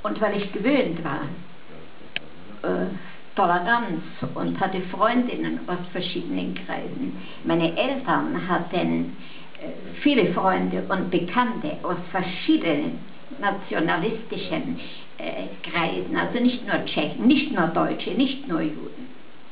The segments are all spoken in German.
Und weil ich gewöhnt war, Toleranz und hatte Freundinnen aus verschiedenen Kreisen. Meine Eltern hatten viele Freunde und Bekannte aus verschiedenen nationalistischen Kreisen, also nicht nur Tschechen, nicht nur Deutsche, nicht nur Juden.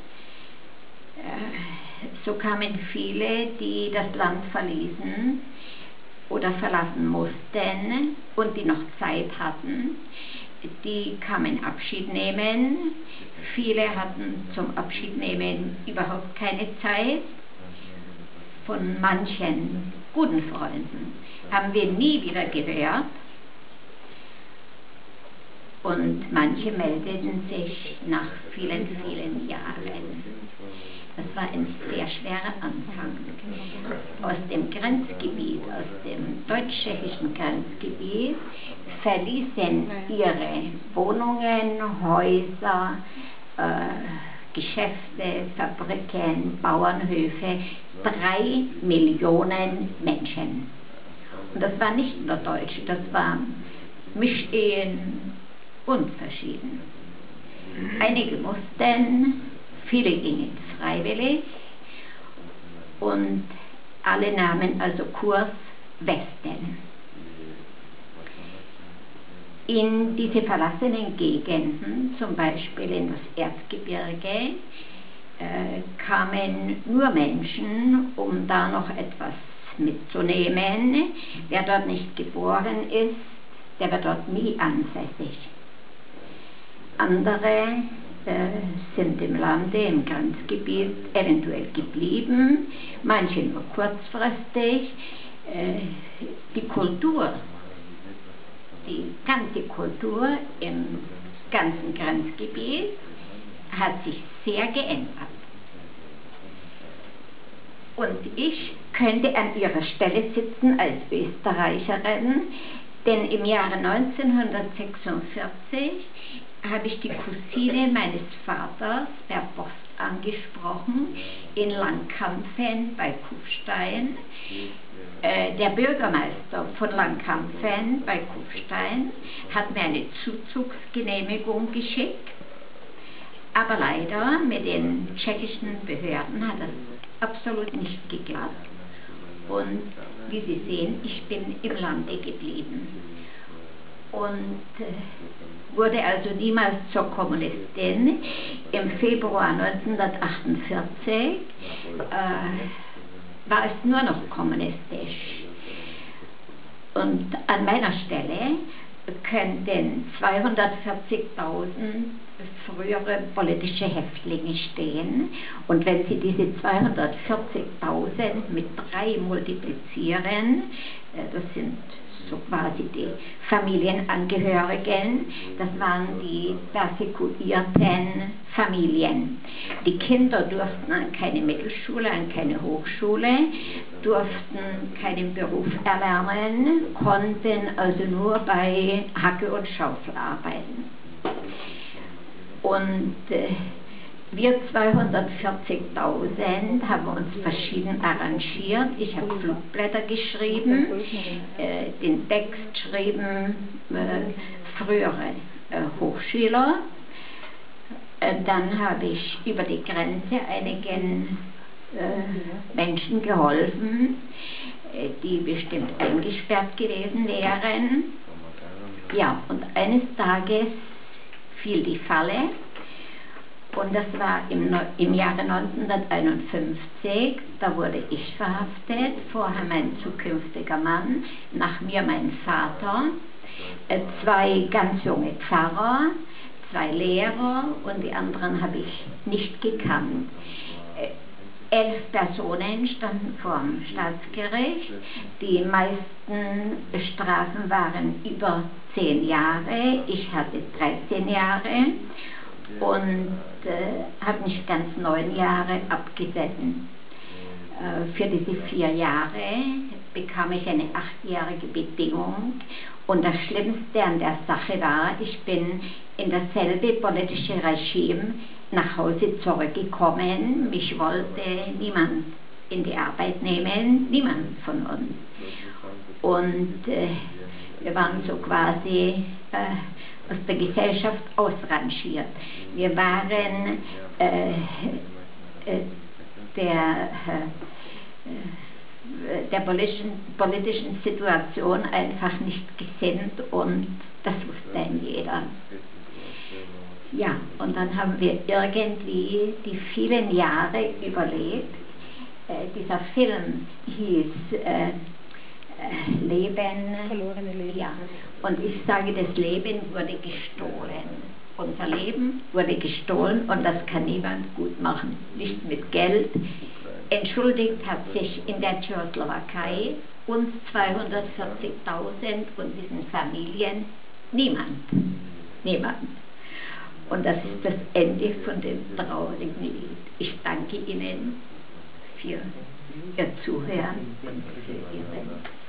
So kamen viele, die das Land verließen oder verlassen mussten und die noch Zeit hatten. Die kamen Abschied nehmen. Viele hatten zum Abschied nehmen überhaupt keine Zeit. Von manchen guten Freunden haben wir nie wieder gehört. Und manche meldeten sich nach vielen, vielen Jahren. Das war ein sehr schwerer Anfang. Aus dem Grenzgebiet, aus dem deutsch-tschechischen Grenzgebiet, verließen ihre Wohnungen, Häuser, Geschäfte, Fabriken, Bauernhöfe 3 Millionen Menschen. Und das war nicht nur Deutsche, das waren Mischehen und verschieden. Einige mussten, viele gingen freiwillig und alle nahmen also Kurs Westen. In diese verlassenen Gegenden, zum Beispiel in das Erzgebirge, kamen nur Menschen, um da noch etwas mitzunehmen. Wer dort nicht geboren ist, der wird dort nie ansässig. Andere sind im Lande, im Grenzgebiet eventuell geblieben, manche nur kurzfristig. Die Kultur, die ganze Kultur im ganzen Grenzgebiet hat sich sehr geändert. Und ich könnte an ihrer Stelle sitzen als Österreicherin, denn im Jahre 1946 habe ich die Cousine meines Vaters per Post angesprochen in Langkampfen bei Kufstein. Der Bürgermeister von Langkampfen bei Kufstein hat mir eine Zuzugsgenehmigung geschickt, aber leider mit den tschechischen Behörden hat das absolut nicht geklappt. Und wie Sie sehen, ich bin im Lande geblieben und wurde also niemals zur Kommunistin. Im Februar 1948 war es nur noch kommunistisch. Und an meiner Stelle könnten 240.000 frühere politische Häftlinge stehen. Und wenn Sie diese 240.000 mit 3 multiplizieren, das sind so quasi die Familienangehörigen, das waren die persekuierten Familien. Die Kinder durften an keine Mittelschule, an keine Hochschule, durften keinen Beruf erlernen, konnten also nur bei Hacke und Schaufel arbeiten. Und wir 240.000 haben uns verschieden arrangiert. Ich habe Flugblätter geschrieben, den Text schrieben frühere Hochschüler. Dann habe ich über die Grenze einigen Menschen geholfen, die bestimmt eingesperrt gewesen wären. Ja, und eines Tages fiel die Falle. Und das war im Jahre 1951, da wurde ich verhaftet, vorher mein zukünftiger Mann, nach mir mein Vater, 2 ganz junge Pfarrer, 2 Lehrer und die anderen habe ich nicht gekannt. 11 Personen standen vor dem Staatsgericht, die meisten Strafen waren über 10 Jahre, ich hatte 13 Jahre. Und habe nicht ganz 9 Jahre abgesessen. Für diese 4 Jahre bekam ich eine 8-jährige Bedingung. Und das Schlimmste an der Sache war, ich bin in dasselbe politische Regime nach Hause zurückgekommen. Mich wollte niemand in die Arbeit nehmen, niemand von uns. Und wir waren so quasi aus der Gesellschaft ausrangiert. Wir waren der politischen Situation einfach nicht gesinnt und das wusste dann jeder. Ja, und dann haben wir irgendwie die vielen Jahre überlebt. Dieser Film hieß Leben, Verlorene Leben. ja, und ich sage, das Leben wurde gestohlen. Unser Leben wurde gestohlen und das kann niemand gut machen, nicht mit Geld. Entschuldigt hat sich in der Tschechoslowakei uns 240.000 und diesen Familien niemand. Niemand. Und das ist das Ende von dem traurigen Lied. Ich danke Ihnen für Ihr Zuhören und für Ihre